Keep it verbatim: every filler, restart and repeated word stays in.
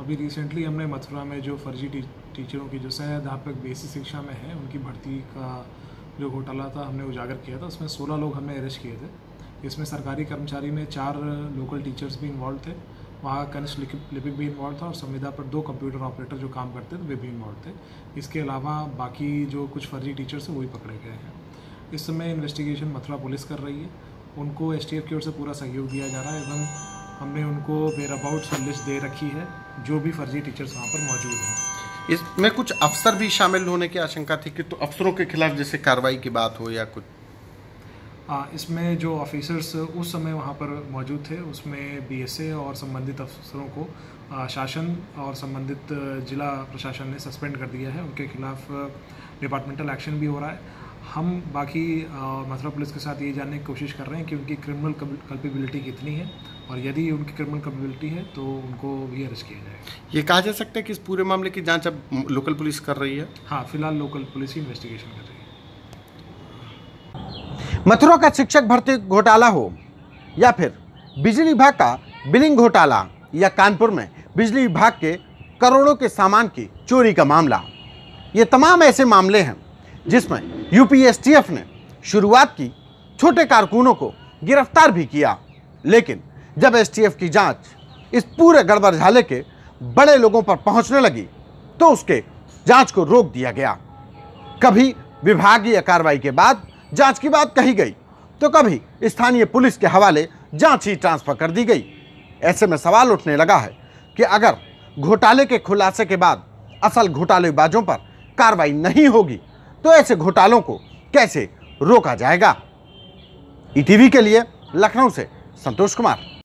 अभी रिसेंटली हमने मथुरा में जो फर्जी टी, टीचरों की जो सह अध्यापक बेसिक शिक्षा में है उनकी भर्ती का जो घोटाला था हमने उजागर किया था। उसमें सोलह लोग हमने अरेस्ट किए थे। इसमें सरकारी कर्मचारी में चार लोकल टीचर्स भी इन्वॉल्व थे, वहाँ कनिष्ठ लिपिक भी इन्वॉल्व था और संविदा पर दो कंप्यूटर ऑपरेटर जो काम करते थे वे भी इन्वॉल्व थे। इसके अलावा बाकी जो कुछ फर्जी टीचर्स हैं वही पकड़े गए हैं। इस समय इन्वेस्टिगेशन मथुरा पुलिस कर रही है, उनको एसटीएफ की ओर से पूरा सहयोग दिया जा रहा है एवं हमने उनको वेयर अबाउट लिस्ट दे रखी है जो भी फर्जी टीचर्स वहाँ पर मौजूद हैं। इसमें कुछ अफसर भी शामिल होने की आशंका थी कि तो अफसरों के खिलाफ जैसे कार्रवाई की बात हो या कुछ? आ, इसमें जो ऑफिसर्स उस समय वहाँ पर मौजूद थे उसमें बीएसए और संबंधित अफसरों को आ, शासन और संबंधित जिला प्रशासन ने सस्पेंड कर दिया है। उनके खिलाफ डिपार्टमेंटल एक्शन भी हो रहा है। हम बाकी मथुरा पुलिस के साथ ये जानने की कोशिश कर रहे हैं कि उनकी क्रिमिनल कल्पेबिलिटी कितनी है और यदि उनकी क्रिमिनल कल्पेबिलिटी है तो उनको भी अरेस्ट किया जाएगा। ये कहा जा सकता है कि इस पूरे मामले की जांच अब लोकल पुलिस कर रही है? हाँ, फिलहाल लोकल पुलिस ही इन्वेस्टिगेशन कर रही है। मथुरा का शिक्षक भर्ती घोटाला हो या फिर बिजली विभाग का बिलिंग घोटाला या कानपुर में बिजली विभाग के करोड़ों के सामान की चोरी का मामला, ये तमाम ऐसे मामले हैं जिसमें यूपी एसटीएफ ने शुरुआत की, छोटे कारकुनों को गिरफ्तार भी किया, लेकिन जब एसटीएफ की जांच इस पूरे गड़बड़ झाले के बड़े लोगों पर पहुंचने लगी तो उसके जांच को रोक दिया गया। कभी विभागीय कार्रवाई के बाद जांच की बात कही गई तो कभी स्थानीय पुलिस के हवाले जांच ही ट्रांसफर कर दी गई। ऐसे में सवाल उठने लगा है कि अगर घोटाले के खुलासे के बाद असल घोटालेबाजों पर कार्रवाई नहीं होगी तो ऐसे घोटालों को कैसे रोका जाएगा। ईटीवी के लिए लखनऊ से संतोष कुमार।